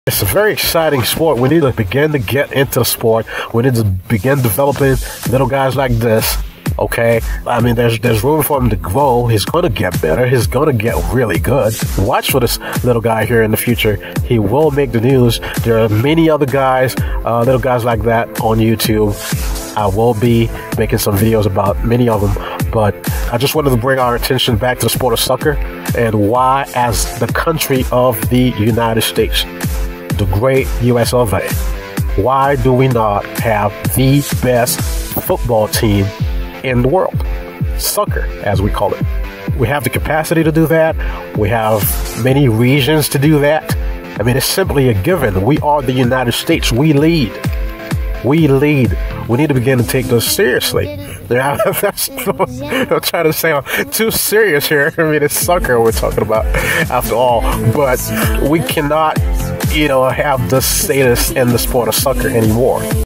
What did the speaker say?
It's a very exciting sport. We need to begin to get into the sport. We need to begin developing little guys like this. Okay, I mean, there's room for him to grow. He's going to get better. He's going to get really good. Watch for this little guy here in the future. He will make the news. There are many other guys, little guys like that on YouTube. I will be making some videos about many of them, but I just wanted to bring our attention back to the sport of soccer and why, as the country of the United States, the great US of A, why do we not have the best football team in the world? Soccer, as we call it. We have the capacity to do that. We have many regions to do that. I mean, it's simply a given. We are the United States. We lead. We lead. We need to begin to take this seriously. I'm trying to sound too serious here. I mean, it's soccer we're talking about after all. But we cannot, have the status in the sport of soccer anymore.